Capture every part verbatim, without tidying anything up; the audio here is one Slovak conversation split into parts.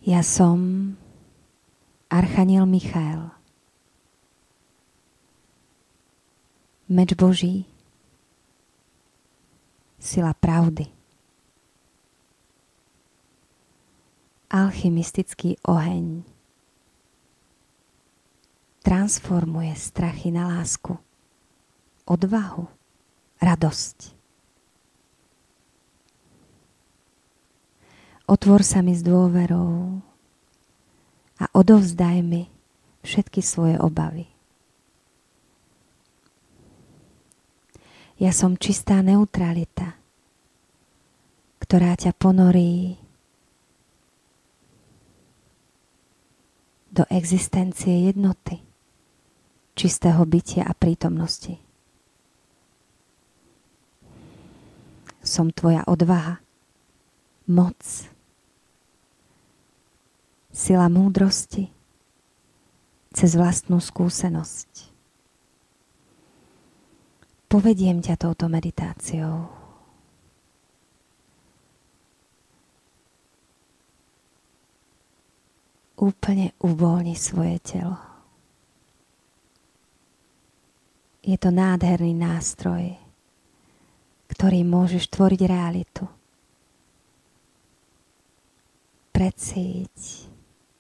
Ja som Archaniel Michael, meč Boží, sila pravdy, alchymistický oheň, transformuje strachy na lásku, odvahu, radosť. Otvor sa mi s dôverou a odovzdaj mi všetky svoje obavy. Ja som čistá neutralita, ktorá ťa ponorí do existencie jednoty, čistého bytia a prítomnosti. Som tvoja odvaha, moc, sila múdrosti cez vlastnú skúsenosť. Povediem ťa touto meditáciou. Úplne uvoľni svoje telo. Je to nádherný nástroj, ktorý môžeš tvoriť realitu. Precíť,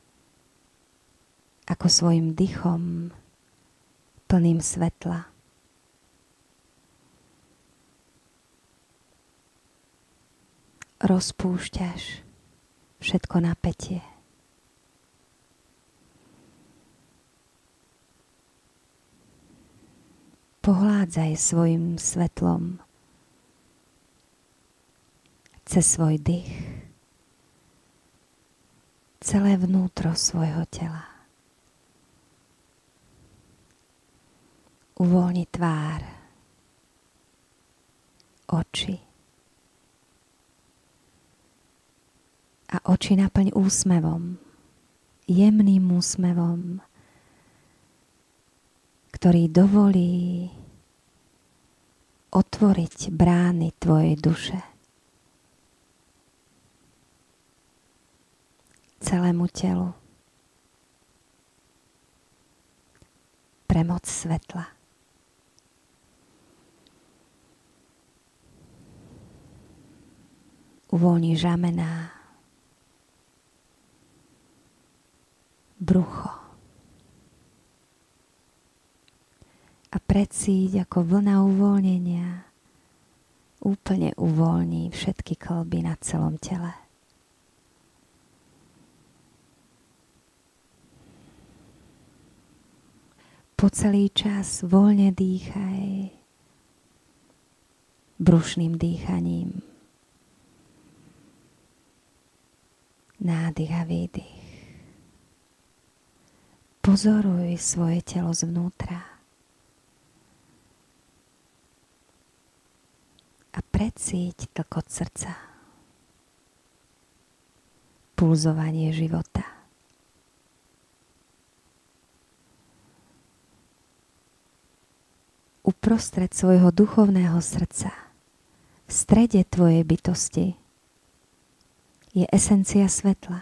ako svojim dychom plným svetla rozpúšťaš všetko napätie. Pohládzaj svojim svetlom cez svoj dých celé vnútro svojho tela. Uvoľni tvár, oči a oči naplň úsmevom, jemným úsmevom, ktorý dovolí otvoriť brány tvojej duše celému telu pre moc svetla. Uvoľni ramená, brucho a precíť, ako vlna uvoľnenia úplne uvoľní všetky kĺby na celom tele. Po celý čas voľne dýchaj brušným dýchaním. Nádych a výdych. Pozoruj svoje telo zvnútra a precíť tlkot srdca, pulzovanie života. Uprostred svojho duchovného srdca, v strede tvojej bytosti, je esencia svetla.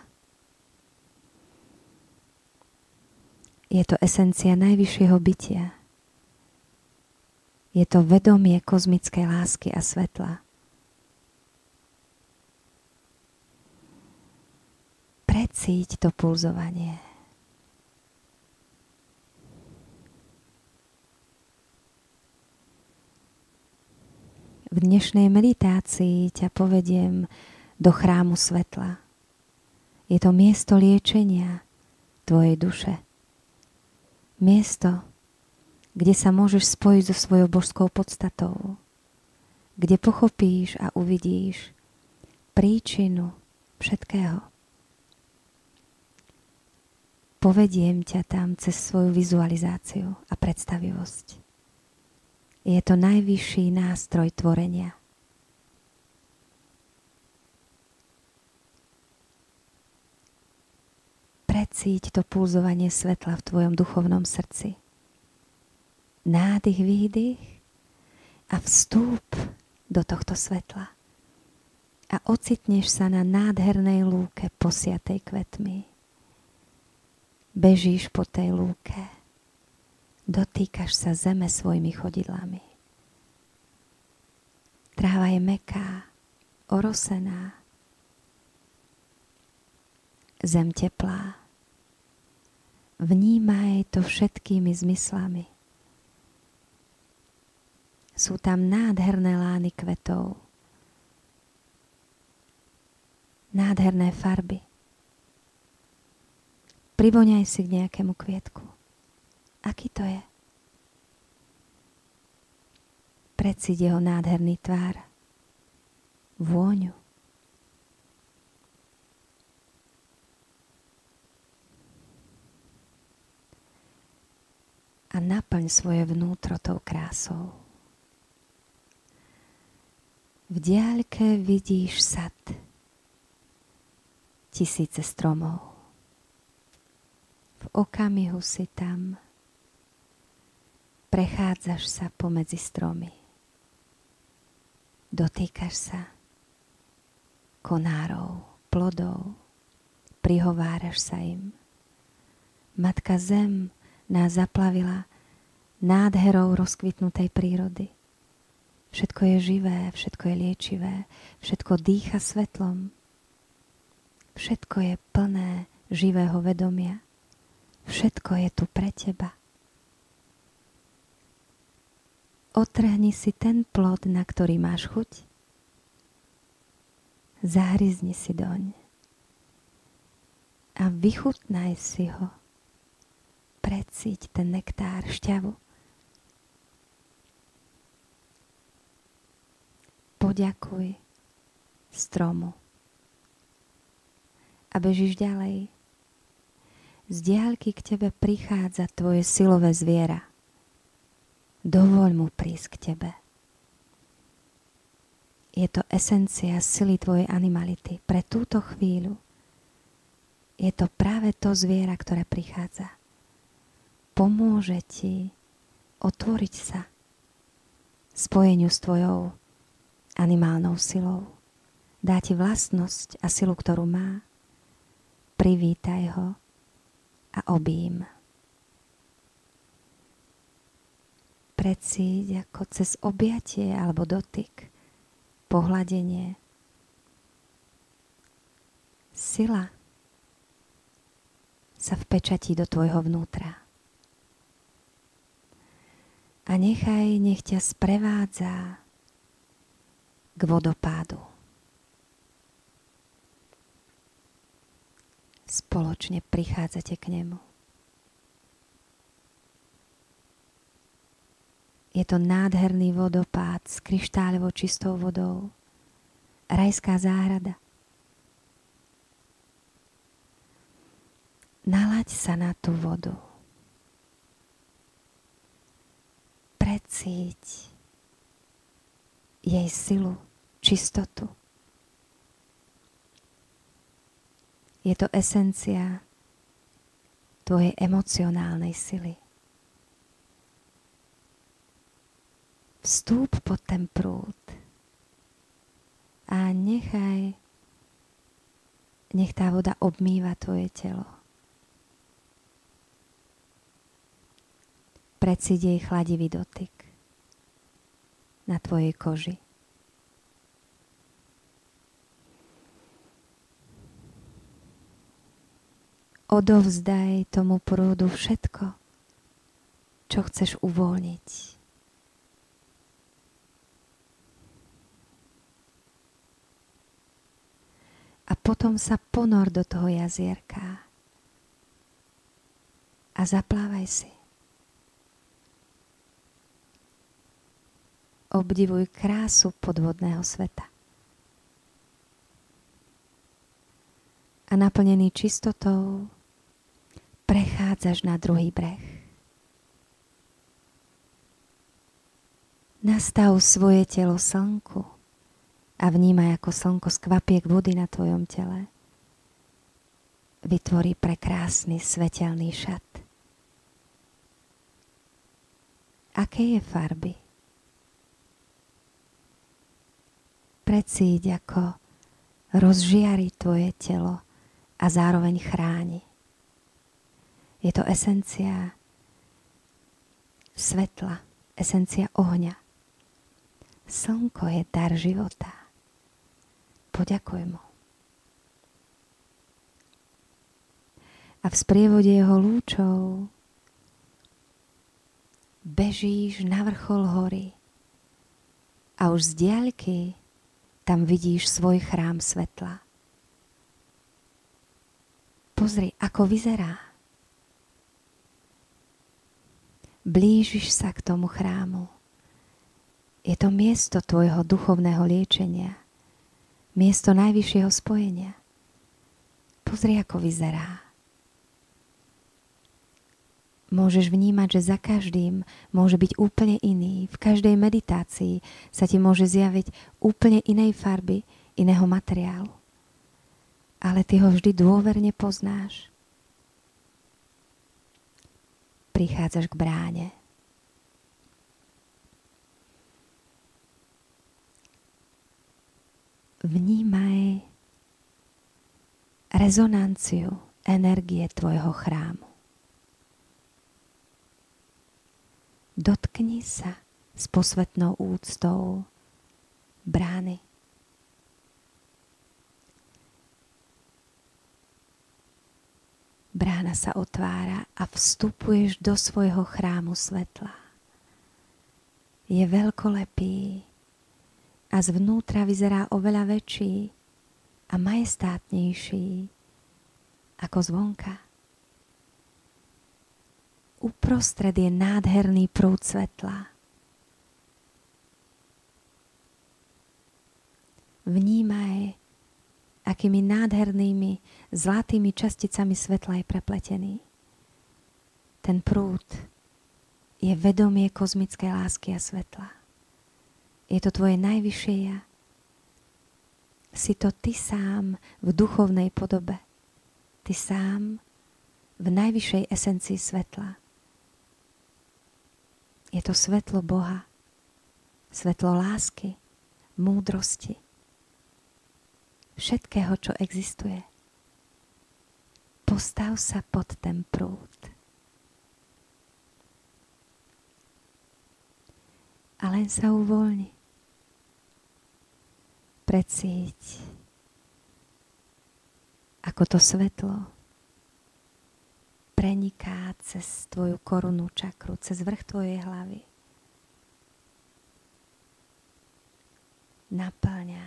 Je to esencia najvyššieho bytia. Je to vedomie kozmickej lásky a svetla. Precíť to pulzovanie. V dnešnej meditácii ťa povediem do chrámu svetla. Je to miesto liečenia tvojej duše. Miesto, kde sa môžeš spojiť so svojou božskou podstatou, kde pochopíš a uvidíš príčinu všetkého. Povediem ťa tam cez svoju vizualizáciu a predstavivosť. Je to najvyšší nástroj tvorenia. Precíť to pulzovanie svetla v tvojom duchovnom srdci. Nádych, výdych a vstúp do tohto svetla. a ocitneš sa na nádhernej lúke posiatej kvetmi. Bežíš po tej lúke, dotýkaš sa zeme svojimi chodidlami. Tráva je mäkká, orosená, zem teplá. Vnímaj to všetkými zmyslami. Sú tam nádherné lány kvetov, nádherné farby. Privoňaj si k nejakému kvietku. Aký to je? Precíť jeho nádherný tvár, vôňu. A naplň svoje vnútro tou krásou. V diaľke vidíš sad, tisíce stromov. V okamihu si tam, prechádzaš sa pomedzi stromy. Dotýkaš sa konárov, plodov, prihováraš sa im. Matka Zem nás zaplavila nádherou rozkvitnutej prírody. Všetko je živé, všetko je liečivé, všetko dýcha svetlom. Všetko je plné živého vedomia. Všetko je tu pre teba. Otrhni si ten plod, na ktorý máš chuť. Zahryzni si doň a vychutnaj si ho. Precíť ten nektár, šťavu. Poďakuj stromu a bežíš ďalej. Z diaľky k tebe prichádza tvoje silové zviera. Dovoľ mu prísť k tebe. Je to esencia sily tvojej animality. Pre túto chvíľu je to práve to zviera, ktoré prichádza. Pomôže ti otvoriť sa spojeniu s tvojou animálnou silou. Dá ti vlastnosť a silu, ktorú má. Privítaj ho a objím. Precíť ako cez objatie alebo dotyk, pohľadenie. Sila sa vpečatí do tvojho vnútra. A nechaj, nech ťa sprevádza k vodopádu. Spoločne prichádzate k nemu. Je to nádherný vodopád s kryštáľovo čistou vodou. Rajská záhrada. Nalaď sa na tú vodu. Precíť jej silu, čistotu. Je to esencia tvojej emocionálnej sily. Vstúp pod ten prúd a nechaj, nech tá voda obmýva tvoje telo. Precíť jej chladivý dotyk na tvojej koži. Odovzdaj tomu prúdu všetko, čo chceš uvoľniť. A potom sa ponor do toho jazierka a zaplávaj si. Obdivuj krásu podvodného sveta. A naplnený čistotou prechádzaš na druhý breh. Nastav svoje telo slnku a vnímaj, ako slnko z kvapiek vody na tvojom tele vytvorí prekrásny svetelný šat. Aké je farby? Precíť, ako rozžiari tvoje telo a zároveň chráni. Je to esencia svetla, esencia ohňa. Slnko je dar života. Poďakuj mu. A v sprievode jeho lúčov bežíš na vrchol hory a už z diaľky tam vidíš svoj chrám svetla. Pozri, ako vyzerá. Blížiš sa k tomu chrámu. Je to miesto tvojho duchovného liečenia. Miesto najvyššieho spojenia. Pozri, ako vyzerá. Môžeš vnímať, že za každým môže byť úplne iný. V každej meditácii sa ti môže zjaviť úplne inej farby, iného materiálu. Ale ty ho vždy dôverne poznáš. Prichádzaš k bráne. Vnímaj rezonanciu energie tvojho chrámu. Dotkni sa s posvetnou úctou brány. Brána sa otvára a vstupuješ do svojho chrámu svetla. Je veľkolepý a zvnútra vyzerá oveľa väčší a majestátnejší ako zvonka. Uprostred je nádherný prúd svetla. Vnímaj, akými nádhernými zlatými časticami svetla je prepletený. Ten prúd je vedomie kozmickej lásky a svetla. Je to tvoje najvyššie ja. Si to ty sám v duchovnej podobe. Ty sám v najvyššej esencii svetla. Je to svetlo Boha, svetlo lásky, múdrosti, všetkého, čo existuje. Postav sa pod ten prúd. A len sa uvoľni. Precíť, ako to svetlo preniká cez tvoju korunu čakru, cez vrch tvojej hlavy. Naplňa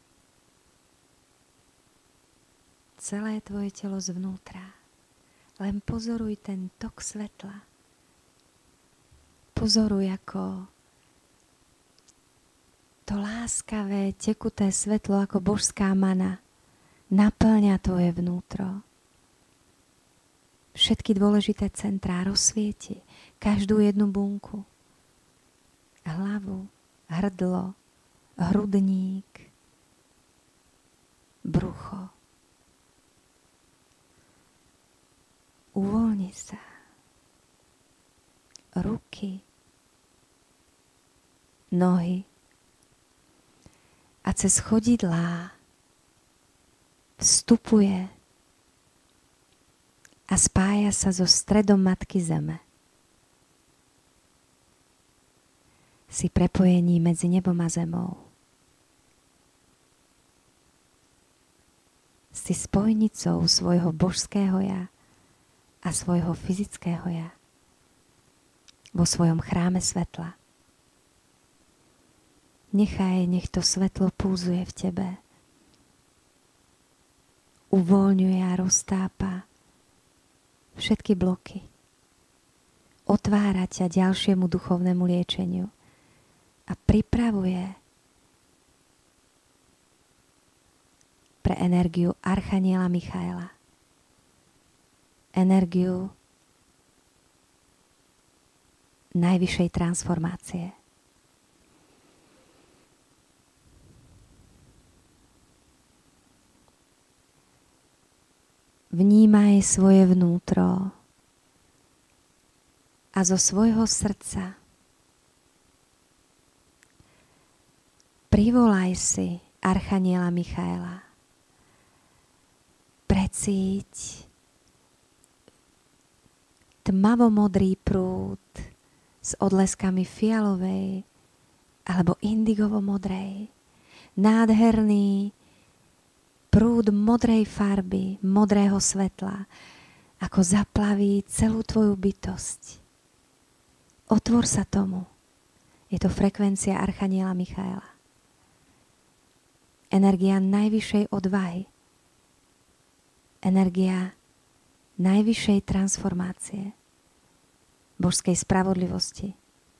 celé tvoje telo zvnútra. Len pozoruj ten tok svetla. Pozoruj, ako to láskavé, tekuté svetlo, ako božská mana, naplňa tvoje vnútro. Všetky dôležité centrá rozsvieti, každú jednu bunku. Hlavu, hrdlo, hrudník, brucho. Uvoľni sa. Ruky, nohy a cez chodidlá vstupuje a spája sa so stredom Matky Zeme. Si prepojení medzi nebom a zemou. Si spojnicou svojho božského ja a svojho fyzického ja vo svojom chráme svetla. Nechaj, nech to svetlo pulzuje v tebe. Uvoľňuje a roztápa všetky bloky. Otvára ťa ďalšiemu duchovnému liečeniu a pripravuje pre energiu Archaniela Michaela. Energiu najvyššej transformácie. Vnímaj svoje vnútro a zo svojho srdca privolaj si Archaniela Michaela. Precíť tmavomodrý prúd s odleskami fialovej alebo indigovo-modrej. Nádherný prúd modrej farby, modrého svetla, ako zaplaví celú tvoju bytosť. Otvor sa tomu. Je to frekvencia Archaniela Michaela. Energia najvyššej odvahy. Energia najvyššej transformácie. Božskej spravodlivosti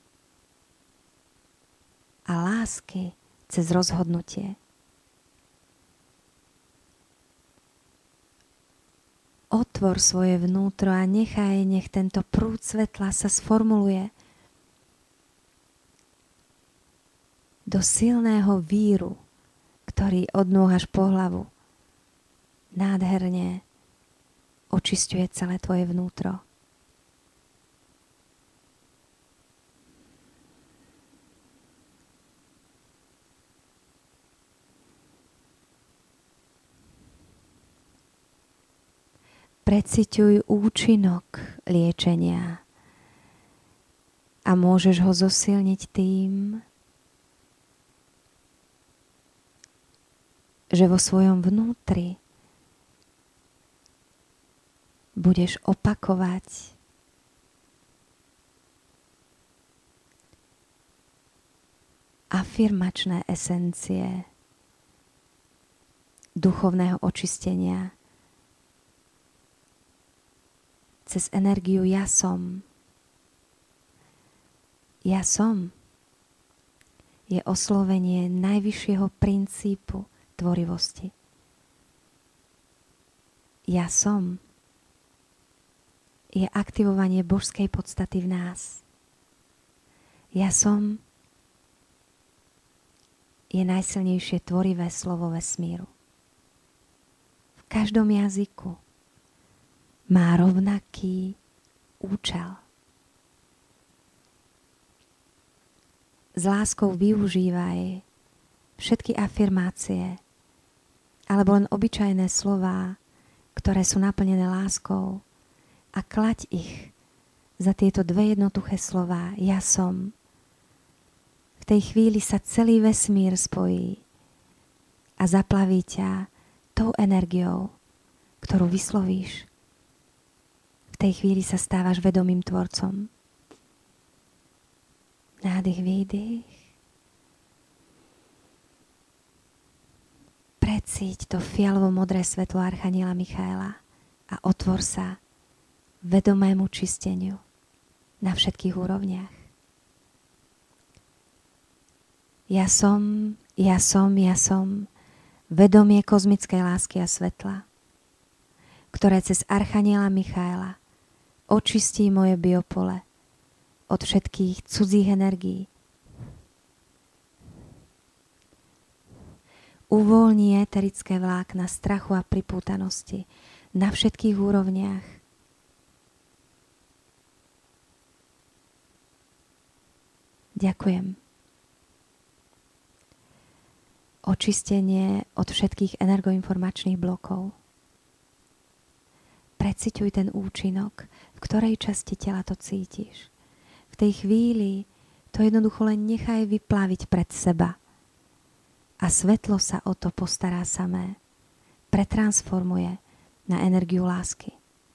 a lásky cez rozhodnutie. Otvor svoje vnútro a nechaj, nech tento prúd svetla sa sformuluje do silného víru, ktorý od nôh až po hlavu nádherne očisťuje celé tvoje vnútro. Preciťuj účinok liečenia a môžeš ho zosilniť tým, že vo svojom vnútri budeš opakovať afirmačné esencie duchovného očistenia cez energiu ja som. Ja som je oslovenie najvyššieho princípu tvorivosti. Ja som je aktivovanie božskej podstaty v nás. Ja som je najsilnejšie tvorivé slovo vesmíru. V každom jazyku má rovnaký účel. S láskou využívaj všetky afirmácie alebo len obyčajné slová, ktoré sú naplnené láskou, a klaď ich za tieto dve jednoduché slová. Ja som. V tej chvíli sa celý vesmír spojí a zaplaví ťa tou energiou, ktorú vyslovíš. V tej chvíli sa stávaš vedomým tvorcom. Nádych, výdych. Precíť to fialovo-modré svetlo Archaniela Michaela a otvor sa vedomému čisteniu na všetkých úrovniach. Ja som, ja som, ja som vedomie kozmickej lásky a svetla, ktoré cez Archaniela Michaela očistí moje biopole od všetkých cudzích energií. Uvoľní eterické vlákna strachu a pripútanosti na všetkých úrovniach. Ďakujem. Očistenie od všetkých energoinformačných blokov. Preciťuj ten účinok, v ktorej časti tela to cítiš. V tej chvíli to jednoducho len nechaj vyplaviť pred seba. A svetlo sa o to postará samé. Pretransformuje na energiu lásky.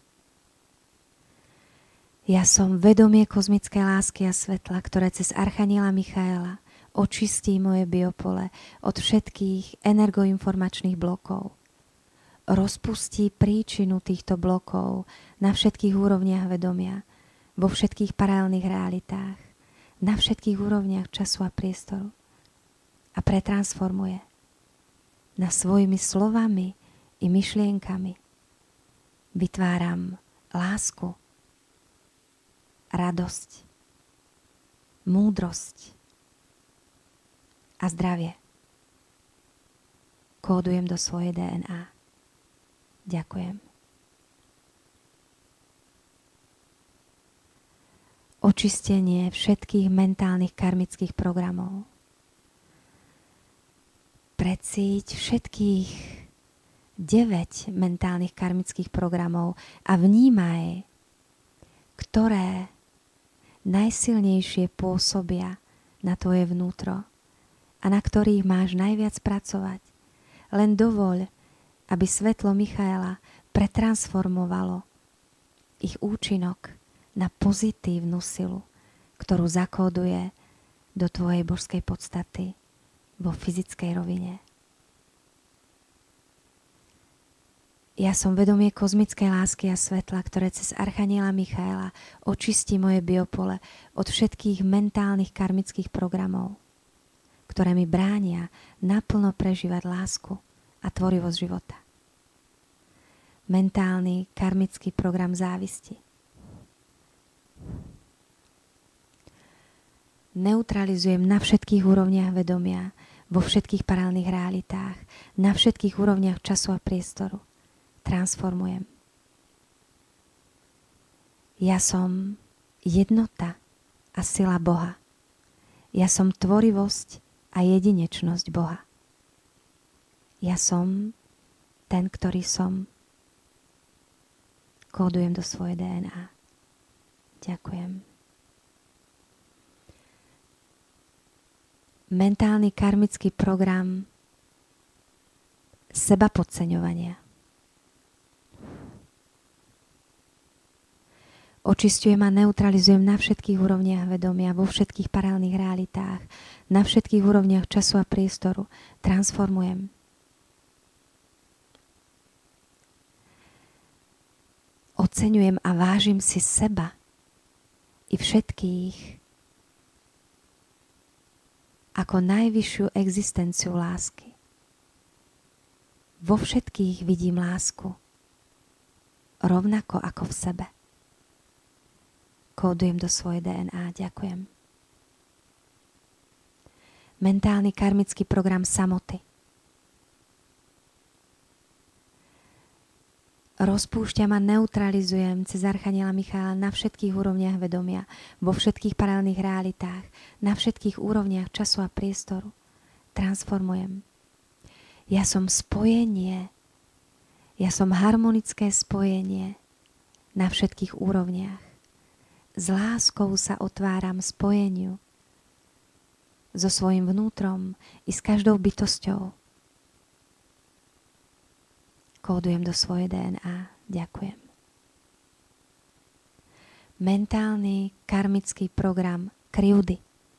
Ja som vedomie kozmickej lásky a svetla, ktoré cez Archaniela Michaela očistí moje biopole od všetkých energoinformačných blokov. Rozpustí príčinu týchto blokov na všetkých úrovniach vedomia, vo všetkých paralelných realitách, na všetkých úrovniach času a priestoru a pretransformuje na svojimi slovami i myšlienkami. Vytváram lásku, radosť, múdrosť a zdravie. Kódujem do svojej dé en á. Ďakujem. Očistenie všetkých mentálnych karmických programov. Precíť všetkých deväť mentálnych karmických programov a vnímaj, ktoré najsilnejšie pôsobia na tvoje vnútro a na ktorých máš najviac pracovať. Len dovoľ, aby svetlo Michaela pretransformovalo ich účinok na pozitívnu silu, ktorú zakóduje do tvojej božskej podstaty vo fyzickej rovine. Ja som vedomie kozmickej lásky a svetla, ktoré cez archaniela Michaela očistí moje biopole od všetkých mentálnych karmických programov, ktoré mi bránia naplno prežívať lásku a tvorivosť života. Mentálny karmický program závisti. Neutralizujem na všetkých úrovniach vedomia, vo všetkých paralelných realitách, na všetkých úrovniach času a priestoru. Transformujem. Ja som jednota a sila Boha. Ja som tvorivosť a jedinečnosť Boha. Ja som ten, ktorý som. Kódujem do svojej dé en á. Ďakujem. Mentálny karmický program seba podceňovania. Očisťujem a neutralizujem na všetkých úrovniach vedomia, vo všetkých paralelných realitách, na všetkých úrovniach času a priestoru. Transformujem. Oceňujem a vážim si seba i všetkých ako najvyššiu existenciu lásky. Vo všetkých vidím lásku, rovnako ako v sebe. Kódujem do svojej dé en á. Ďakujem. Mentálny karmický program samoty. Rozpúšťam a neutralizujem cez archaniela Michaela na všetkých úrovniach vedomia, vo všetkých paralelných realitách, na všetkých úrovniach času a priestoru. Transformujem. Ja som spojenie. Ja som harmonické spojenie na všetkých úrovniach. S láskou sa otváram spojeniu so svojím vnútrom i s každou bytosťou. Kódujem do svojej dé en á. Ďakujem. Mentálny karmický program krivdy.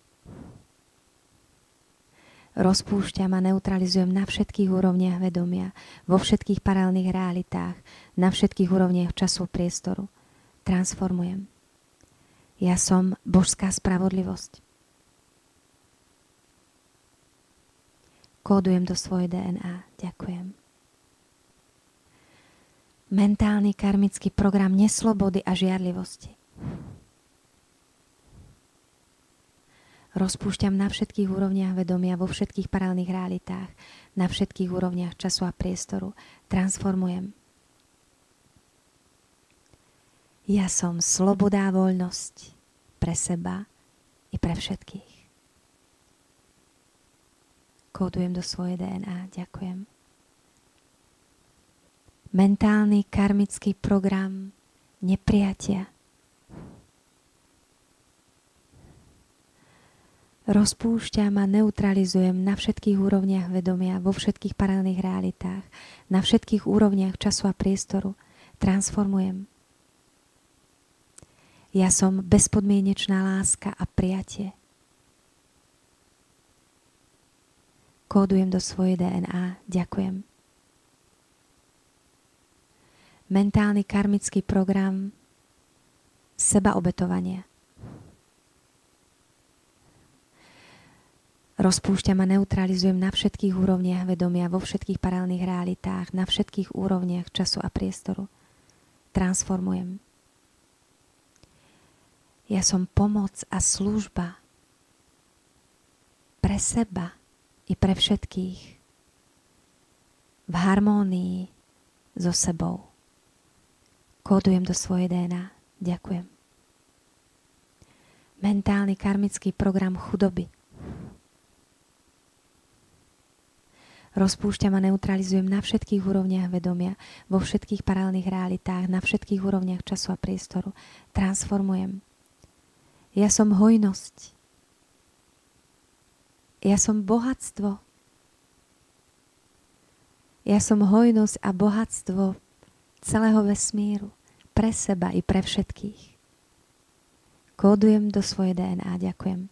Rozpúšťam a neutralizujem na všetkých úrovniach vedomia, vo všetkých paralelných realitách, na všetkých úrovniach času a priestoru. Transformujem. Ja som božská spravodlivosť. Kódujem do svojej dé en á. Ďakujem. Mentálny karmický program neslobody a žiarlivosti. Rozpúšťam na všetkých úrovniach vedomia, vo všetkých paralelných realitách, na všetkých úrovniach času a priestoru. Transformujem. Ja som sloboda a voľnosť pre seba i pre všetkých. Kódujem do svojej dé en á. Ďakujem. Mentálny karmický program nepriatia. Rozpúšťam a neutralizujem na všetkých úrovniach vedomia, vo všetkých paralelných realitách, na všetkých úrovniach času a priestoru. Transformujem. Ja som bezpodmienečná láska a prijatie. Kódujem do svojej dé en á. Ďakujem. Mentálny karmický program sebaobetovania. Rozpúšťam a neutralizujem na všetkých úrovniach vedomia, vo všetkých paralelných realitách, na všetkých úrovniach času a priestoru. Transformujem. Ja som pomoc a služba pre seba i pre všetkých v harmónii so sebou. Kódujem do svojej dé en á. Ďakujem. Mentálny karmický program chudoby. Rozpúšťam a neutralizujem na všetkých úrovniach vedomia, vo všetkých paralelných realitách, na všetkých úrovniach času a priestoru. Transformujem. Ja som hojnosť. Ja som bohatstvo. Ja som hojnosť a bohatstvo celého vesmíru. Pre seba i pre všetkých. Kódujem do svojej dé en á. Ďakujem.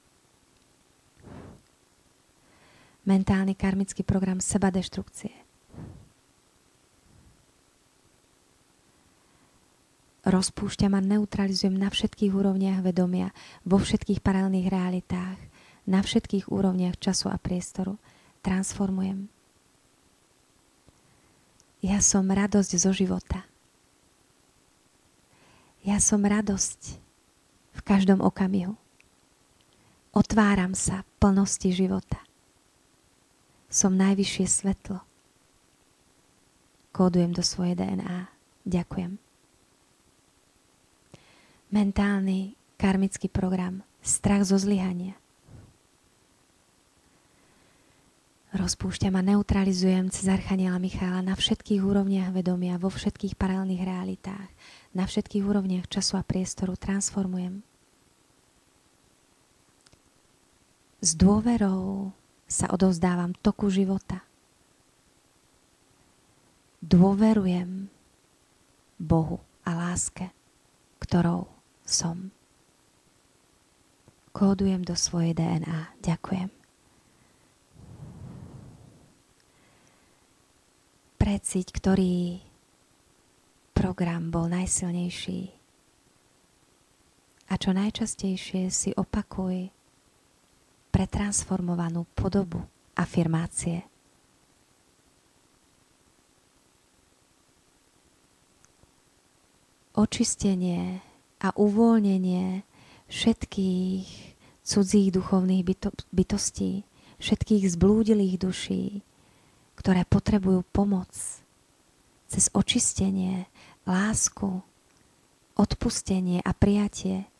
Mentálny karmický program sebadeštrukcie. Rozpúšťam a neutralizujem na všetkých úrovniach vedomia, vo všetkých paralelných realitách, na všetkých úrovniach času a priestoru. Transformujem. Ja som radosť zo života. Ja som radosť v každom okamihu. Otváram sa plnosti života. Som najvyššie svetlo. Kódujem do svojej dé en á. Ďakujem. Mentálny karmický program. Strach zo zlyhania. Rozpúšťam a neutralizujem cez archaniela Michaela na všetkých úrovniach vedomia, vo všetkých paralelných realitách, na všetkých úrovniach času a priestoru. Transformujem. S dôverou sa odovzdávam toku života. Dôverujem Bohu a láske, ktorou som. Kódujem do svojej dé en á. Ďakujem. Precíť, ktorý program bol najsilnejší. A čo najčastejšie si opakuj pretransformovanú podobu afirmácie. Očistenie a uvoľnenie všetkých cudzích duchovných byto- bytostí, všetkých zblúdilých duší, ktoré potrebujú pomoc cez očistenie, lásku, odpustenie a prijatie.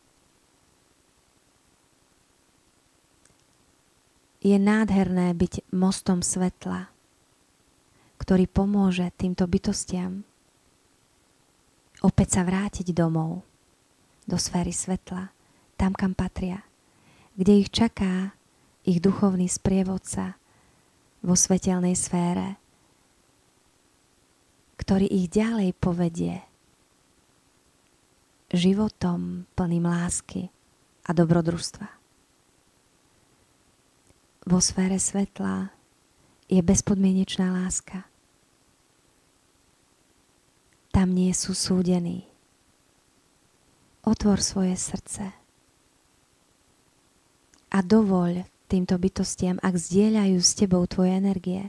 Je nádherné byť mostom svetla, ktorý pomôže týmto bytostiam opäť sa vrátiť domov, do sféry svetla, tam, kam patria, kde ich čaká ich duchovný sprievodca vo svetelnej sfére, ktorý ich ďalej povedie životom plným lásky a dobrodružstva. Vo sfére svetla je bezpodmienečná láska. Tam nie sú súdení. Otvor svoje srdce a dovoľ týmto bytostiam, ak zdieľajú s tebou tvoje energie,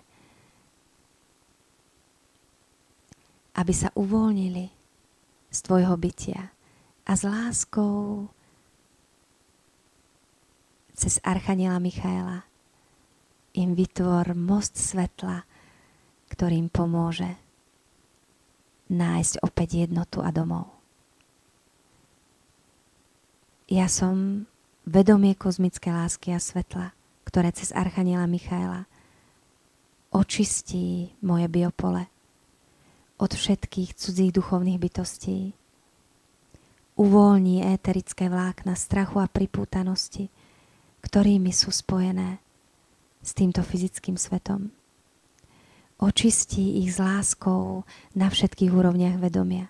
aby sa uvoľnili z tvojho bytia a s láskou cez archaniela Michaela im vytvor most svetla, ktorým pomôže nájsť opäť jednotu a domov. Ja som vedomie kozmické lásky a svetla, ktoré cez archaniela Michaela očistí moje biopole od všetkých cudzích duchovných bytostí, uvoľní éterické vlákna strachu a pripútanosti, ktorými sú spojené s týmto fyzickým svetom. Očistí ich s láskou na všetkých úrovniach vedomia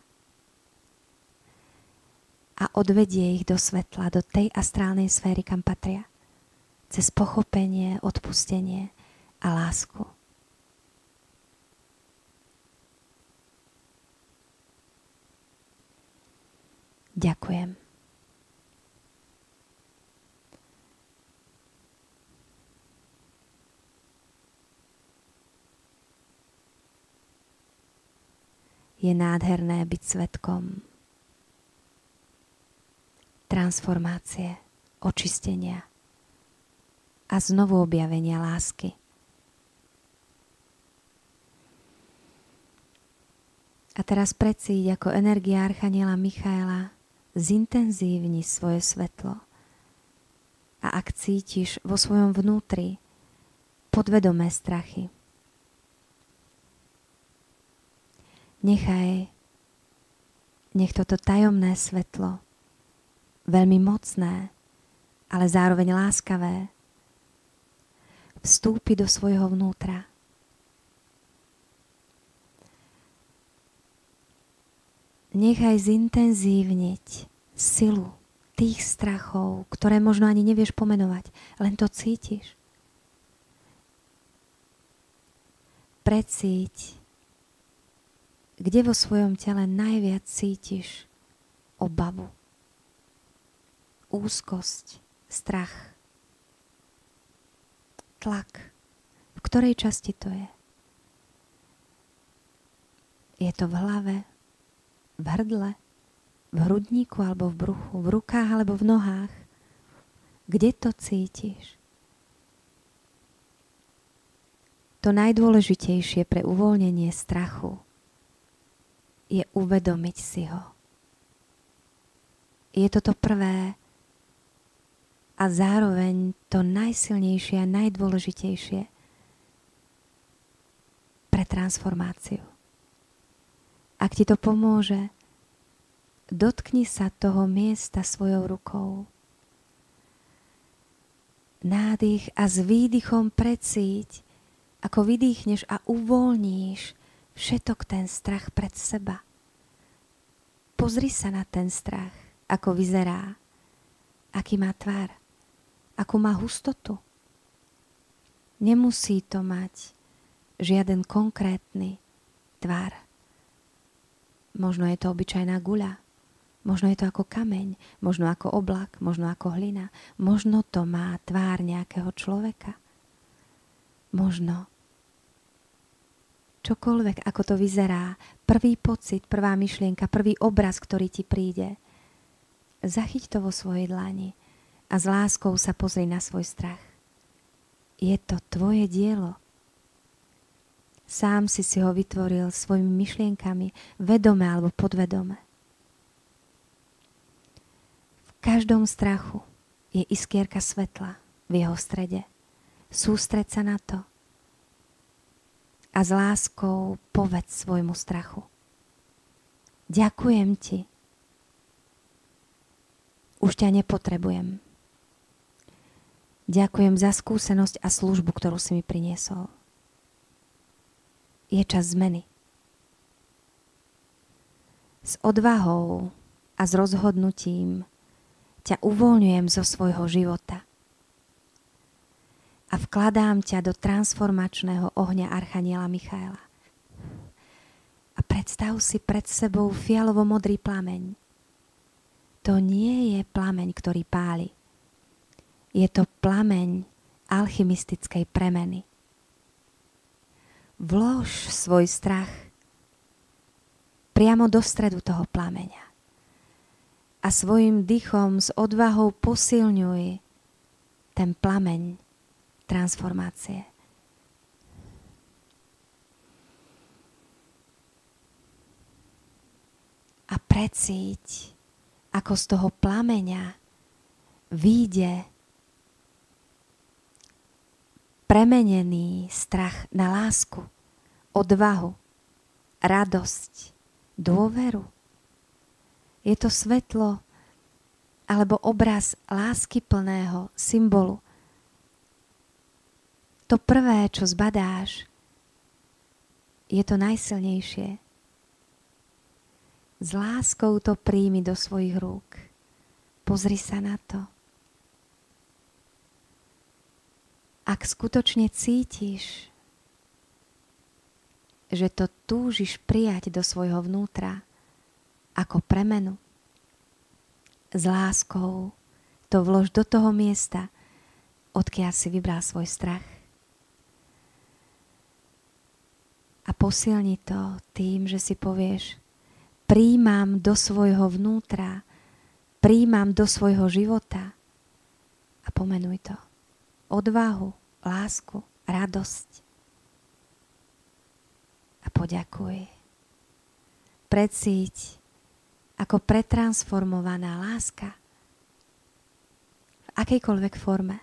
a odvedie ich do svetla, do tej astrálnej sféry, kam patria, cez pochopenie, odpustenie a lásku. Ďakujem. Je nádherné byť svedkom transformácie, očistenia a znovu objavenia lásky. A teraz precíť, ako energia archaniela Michaela zintenzívni svoje svetlo. A ak cítiš vo svojom vnútri podvedomé strachy, Nechaj, nech toto tajomné svetlo, veľmi mocné, ale zároveň láskavé, vstúpi do svojho vnútra. Nechaj zintenzívniť silu tých strachov, ktoré možno ani nevieš pomenovať, len to cítiš. Precíť, kde vo svojom tele najviac cítiš obavu, úzkosť, strach, tlak. V ktorej časti to je? Je to v hlave, v hrdle, v hrudníku alebo v bruchu, v rukách alebo v nohách? Kde to cítiš? To najdôležitejšie pre uvoľnenie strachu je uvedomiť si ho. Je to to prvé a zároveň to najsilnejšie a najdôležitejšie pre transformáciu. Ak ti to pomôže, dotkni sa toho miesta svojou rukou. Nádych a s výdychom precíť, ako vydýchneš a uvoľníš všetok ten strach pred seba. Pozri sa na ten strach, ako vyzerá, aký má tvár, akú má hustotu. Nemusí to mať žiaden konkrétny tvar. Možno je to obyčajná guľa, možno je to ako kameň, možno ako oblak, možno ako hlina, možno to má tvár nejakého človeka. Možno čokoľvek, ako to vyzerá, prvý pocit, prvá myšlienka, prvý obraz, ktorý ti príde, zachyť to vo svojej dlani a s láskou sa pozri na svoj strach. Je to tvoje dielo. Sám si si ho vytvoril svojimi myšlienkami, vedome alebo podvedome. V každom strachu je iskierka svetla v jeho strede. Sústreď sa na to a s láskou povedz svojmu strachu. Ďakujem ti. Už ťa nepotrebujem. Ďakujem za skúsenosť a službu, ktorú si mi priniesol. Je čas zmeny. S odvahou a s rozhodnutím ťa uvoľňujem zo svojho života a vkladám ťa do transformačného ohňa Archaniela Michaela. A predstav si pred sebou fialovo-modrý plameň. To nie je plameň, ktorý páli. Je to plameň alchymistickej premeny. Vlož svoj strach priamo do stredu toho plameňa a svojim dychom s odvahou posilňuj ten plameň transformácie. A precíť, ako z toho plameňa vyjde premenený strach na lásku, odvahu, radosť, dôveru. Je to svetlo alebo obraz láskyplného symbolu. To prvé, čo zbadáš, je to najsilnejšie. S láskou to príjmi do svojich rúk. Pozri sa na to. Ak skutočne cítiš, že to túžiš prijať do svojho vnútra ako premenu, s láskou to vlož do toho miesta, odkiaľ si vybral svoj strach. A posilni to tým, že si povieš, príjmam do svojho vnútra, príjmam do svojho života a pomenuj to. Odvahu, lásku, radosť. A poďakuj. Precíť, ako pretransformovaná láska v akejkoľvek forme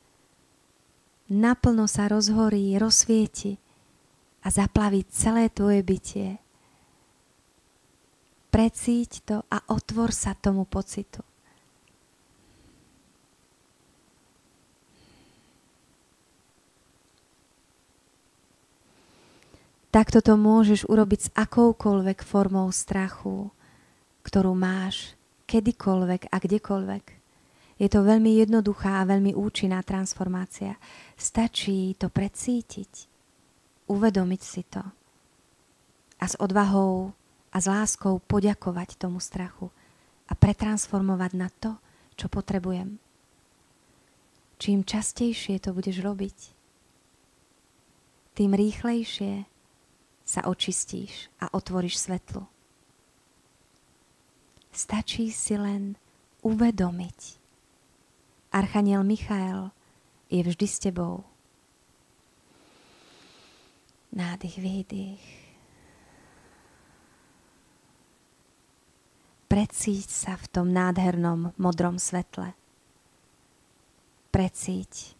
naplno sa rozhorí, rozsvieti a zaplaví celé tvoje bytie Precíť to a otvor sa tomu pocitu. Takto to môžeš urobiť s akoukoľvek formou strachu, ktorú máš kedykoľvek a kdekoľvek. Je to veľmi jednoduchá a veľmi účinná transformácia. Stačí to precítiť, uvedomiť si to a s odvahou a s láskou poďakovať tomu strachu a pretransformovať na to, čo potrebujem. Čím častejšie to budeš robiť, tým rýchlejšie sa očistíš a otvoríš svetlo. Stačí si len uvedomiť. Archaniel Michael je vždy s tebou. Nádych, výdych. Precíť sa v tom nádhernom modrom svetle. Precíť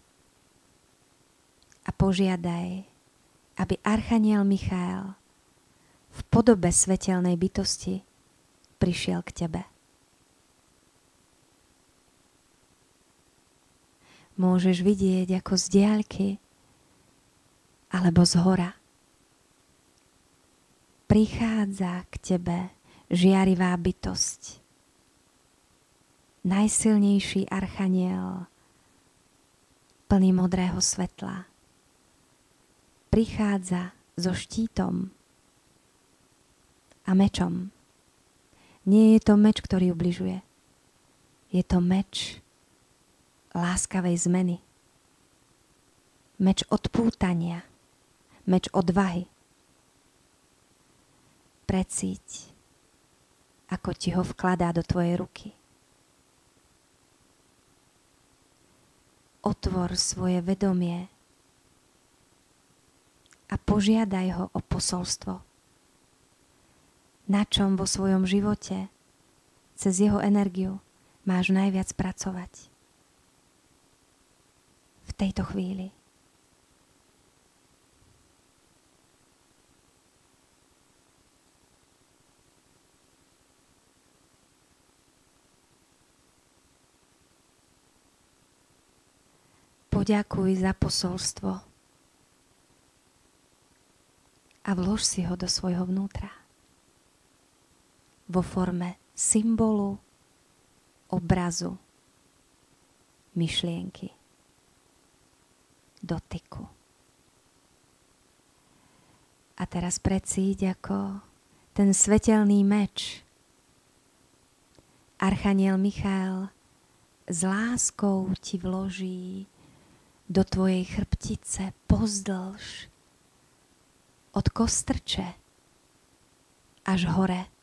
a požiadaj, aby Archaniel Michael v podobe svetelnej bytosti prišiel k tebe. Môžeš vidieť ako z diaľky alebo z hora prichádza k tebe žiarivá bytosť. Najsilnejší archaniel plný modrého svetla prichádza so štítom a mečom. Nie je to meč, ktorý ubližuje. Je to meč láskavej zmeny. Meč odpútania. Meč odvahy. Precíť, ako ti ho vkladá do tvojej ruky. Otvor svoje vedomie a požiadaj ho o posolstvo. Na čom vo svojom živote cez jeho energiu máš najviac pracovať v tejto chvíli. Poďakuj za posolstvo a vlož si ho do svojho vnútra vo forme symbolu, obrazu, myšlienky, dotyku. A teraz precíť, ako ten svetelný meč Archaniel Michael s láskou ti vloží do tvojej chrbtice pozdĺž od kostrče až hore.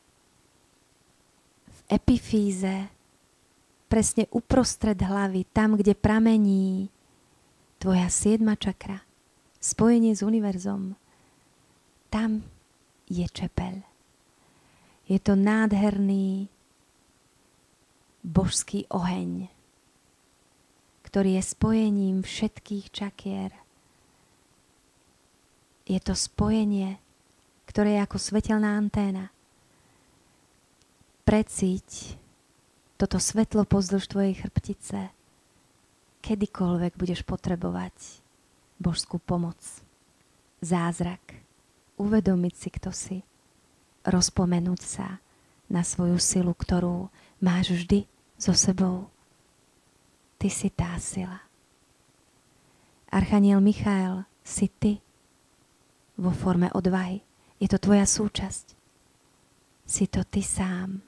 V epifíze, presne uprostred hlavy, tam, kde pramení tvoja siedma čakra, spojenie s univerzom, tam je čepeľ. Je to nádherný božský oheň, ktorý je spojením všetkých čakier. Je to spojenie, ktoré je ako svetelná anténa. Precíť toto svetlo pozdĺž tvojej chrbtice, kedykoľvek budeš potrebovať božskú pomoc, zázrak, uvedomiť si, kto si, rozpomenúť sa na svoju silu, ktorú máš vždy so sebou. Ty si tá sila. Archaniel Michael si ty vo forme odvahy. Je to tvoja súčasť. Si to ty sám.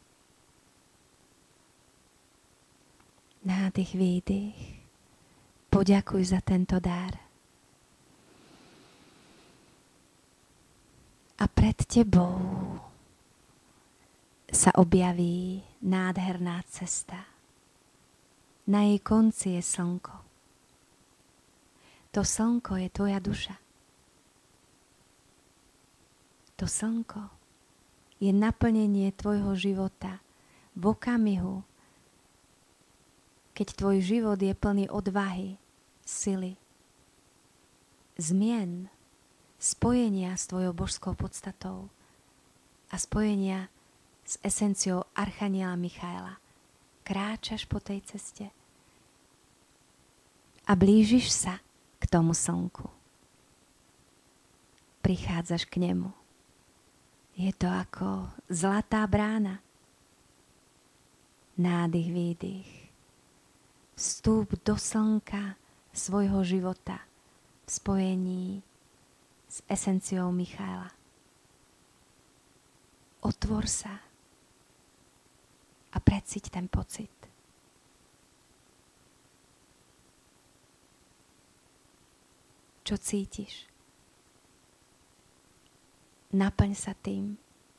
Nádych, výdych. Poďakuj za tento dar. A pred tebou sa objaví nádherná cesta. Na jej konci je slnko. To slnko je tvoja duša. To slnko je naplnenie tvojho života v okamihu, keď tvoj život je plný odvahy, sily, zmien, spojenia s tvojou božskou podstatou a spojenia s esenciou Archaniela Michaela. Kráčaš po tej ceste a blížiš sa k tomu slnku. Prichádzaš k nemu. Je to ako zlatá brána. Nádych, výdych. Vstúp do slnka svojho života v spojení s esenciou Michaela. Otvor sa a precíť ten pocit. Čo cítiš? Naplň sa tým.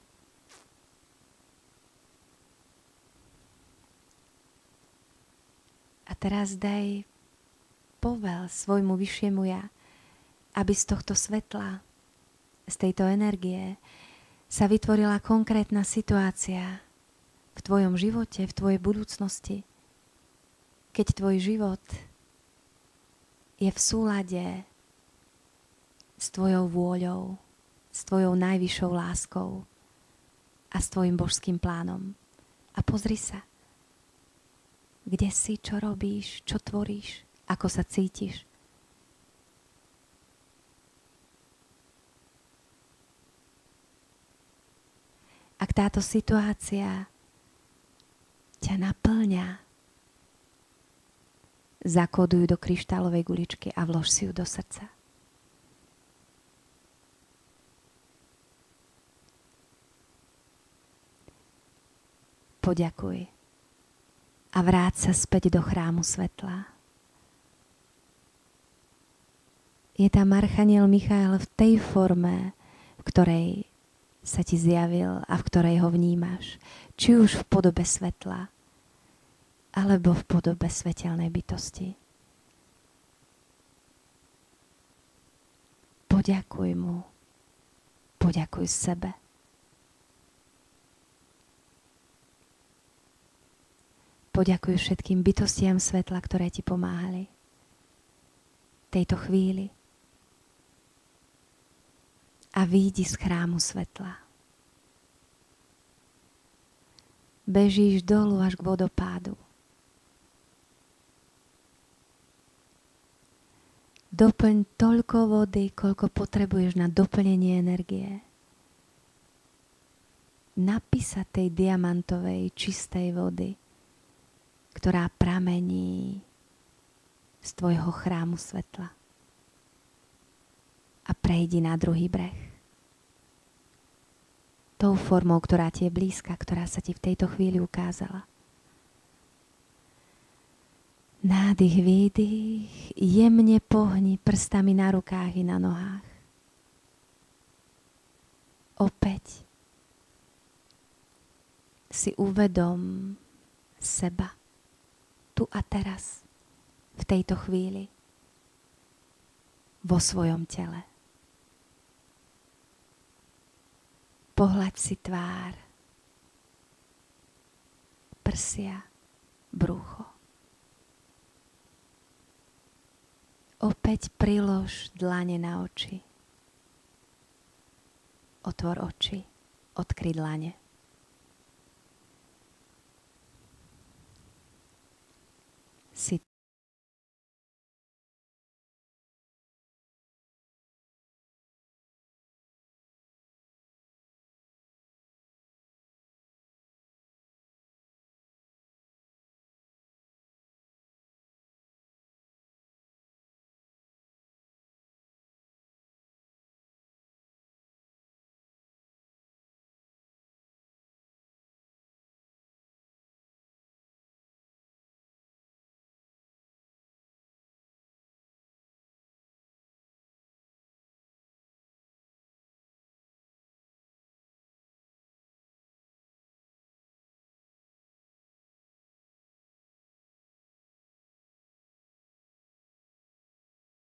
A teraz daj povel svojmu vyššiemu ja, aby z tohto svetla, z tejto energie sa vytvorila konkrétna situácia v tvojom živote, v tvojej budúcnosti, keď tvoj život je v súlade s tvojou vôľou, s tvojou najvyššou láskou a s tvojim božským plánom. A pozri sa, kde si, čo robíš, čo tvoríš, ako sa cítiš. Ak táto situácia ťa naplňa, zakóduj do kryštálovej guličky a vlož si ju do srdca. Poďakuj a vráť sa späť do chrámu svetla. Je tam Archaniel Michael v tej forme, v ktorej sa ti zjavil a v ktorej ho vnímaš. Či už v podobe svetla, alebo v podobe svetelnej bytosti. Poďakuj mu. Poďakuj sebe. Poďakuj všetkým bytostiam svetla, ktoré ti pomáhali v tejto chvíli. A výjdi z chrámu svetla. Bežíš dolu až k vodopádu. Doplň toľko vody, koľko potrebuješ na doplnenie energie. Napí sa tej diamantovej, čistej vody, ktorá pramení z tvojho chrámu svetla. A prejdi na druhý breh. Tou formou, ktorá ti je blízka, ktorá sa ti v tejto chvíli ukázala. Nádych, výdych, jemne pohni prstami na rukách i na nohách. Opäť si uvedom seba tu a teraz, v tejto chvíli, vo svojom tele. Pohľaď si tvár, prsia, brúcho. Opäť prilož dlane na oči. Otvor oči, odkry dlane. Si